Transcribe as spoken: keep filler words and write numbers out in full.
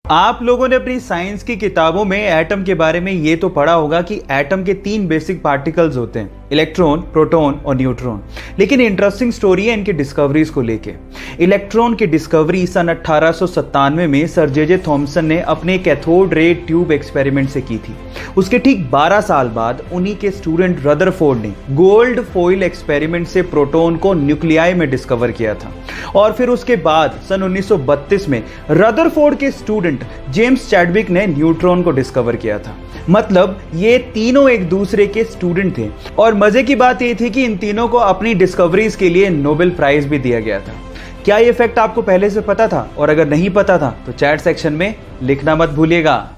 आप लोगों ने अपनी साइंस की किताबों में एटम के बारे में ये तो पढ़ा होगा कि एटम के तीन बेसिक पार्टिकल्स होते हैं, इलेक्ट्रॉन, प्रोटॉन और न्यूट्रॉन। लेकिन इंटरेस्टिंग स्टोरी है इनकी डिस्कवरीज को लेके। इलेक्ट्रॉन की डिस्कवरी सन अठारह सौ सत्तानवे में सर जे जे थॉमसन ने अपने कैथोड रे ट्यूब एक्सपेरिमेंट से की थी। उसके ठीक बारह साल बाद उन्हीं के स्टूडेंट रदरफोर्ड ने गोल्ड फॉइल एक्सपेरिमेंट से प्रोटॉन को न्यूक्लियाई में डिस्कवर किया था। और फिर उसके बाद सन उन्नीस सौ बत्तीस में रदरफोर्ड के स्टूडेंट जेम्स चैडविक ने न्यूट्रॉन को डिस्कवर किया था। मतलब ये तीनों एक दूसरे के स्टूडेंट थे। और मजे की बात ये थी कि इन तीनों को अपनी डिस्कवरीज के लिए नोबेल प्राइज भी दिया गया था। क्या ये फैक्ट आपको पहले से पता था? और अगर नहीं पता था तो चैट सेक्शन में लिखना मत भूलिएगा।